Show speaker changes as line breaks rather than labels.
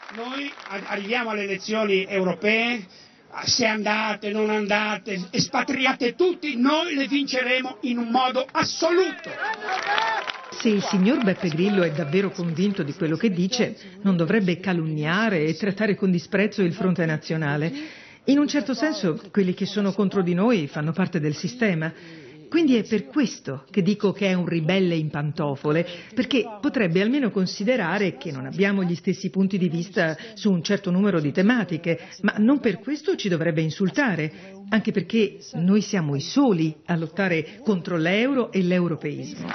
Noi arriviamo alle elezioni europee, se andate, non andate, espatriate tutti, noi le vinceremo in un modo assoluto.
Se il signor Beppe Grillo è davvero convinto di quello che dice, non dovrebbe calunniare e trattare con disprezzo il Fronte Nazionale. In un certo senso, quelli che sono contro di noi fanno parte del sistema. Quindi è per questo che dico che è un ribelle in pantofole, perché potrebbe almeno considerare che non abbiamo gli stessi punti di vista su un certo numero di tematiche, ma non per questo ci dovrebbe insultare, anche perché noi siamo i soli a lottare contro l'euro e l'europeismo.